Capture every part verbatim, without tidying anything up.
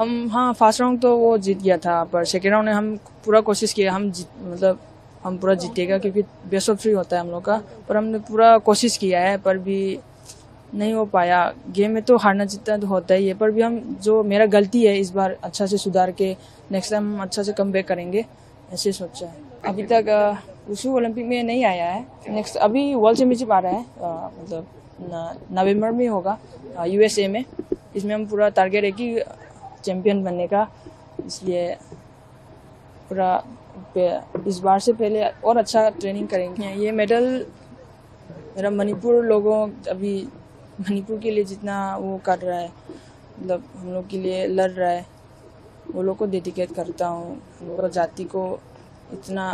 हम हाँ first round तो वो जीत गया था, पर सेकेंड राउंड में हम पूरा कोशिश किया, हम जीत मतलब हम पूरा जीतेगा क्योंकि बेस्ट ऑफ थ्री होता है हम लोग का। पर हमने पूरा कोशिश किया है पर भी नहीं हो पाया। गेम में तो हारना जीतना तो होता ही है, पर भी हम जो मेरा गलती है इस बार अच्छा से सुधार के नेक्स्ट टाइम हम अच्छा से कम बैक करेंगे, ऐसे सोचा है। अभी तक वुशु ओलंपिक में नहीं आया है, नेक्स्ट अभी वर्ल्ड चैम्पियनशिप आ रहा है, आ, मतलब नवंबर में होगा यूएसए में। इसमें हम पूरा टारगेट है कि चैम्पियन बनने का, इसलिए पूरा इस बार से पहले और अच्छा ट्रेनिंग करेंगे। ये मेडल मेरा मणिपुर लोगों अभी मणिपुर के लिए जितना वो कर रहा है, मतलब हम लोग के लिए लड़ रहा है, वो लोग को डेडिकेट करता हूँ। हम लोग जाति को इतना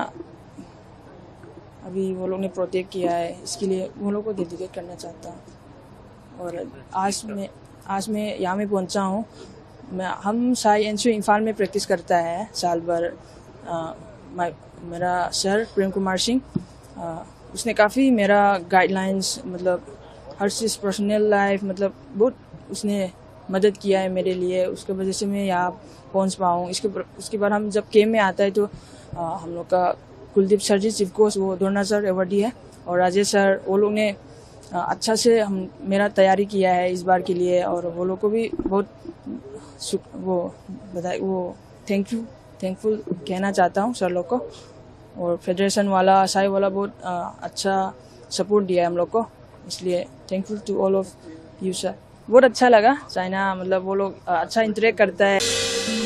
अभी वो लोग ने प्रोटेक्ट किया है, इसके लिए वो लोग को डेडिकेट करना चाहता हूँ। और आज मैं आज मैं यहाँ में पहुँचा हूँ। मैं हम साई एनसीओ इम्फाल में प्रैक्टिस करता है साल भर। आ, मेरा सर प्रेम कुमार सिंह, आ, उसने काफ़ी मेरा गाइडलाइंस मतलब हर चीज़ पर्सनल लाइफ मतलब बहुत उसने मदद किया है मेरे लिए, उसके वजह से मैं यहाँ पहुँच पाऊँ। इसके उसके बाद हम जब गेम में आता है तो आ, हम लोग का Kuldeep sir ji chief coach वो द्रोणाचार्य अवार्डी है, और राजेश सर वो लोग ने आ, अच्छा से हम मेरा तैयारी किया है इस बार के लिए, और वो लोग को भी बहुत वो बधाई वो थैंक यू थैंकफुल कहना चाहता हूँ सर लोग को। और फेडरेशन वाला साई वाला बहुत आ, अच्छा सपोर्ट दिया है हम लोग को, इसलिए thankful to all of you sir. बहुत अच्छा लगा। चाइना मतलब वो लोग अच्छा इंटरेक्ट करता है।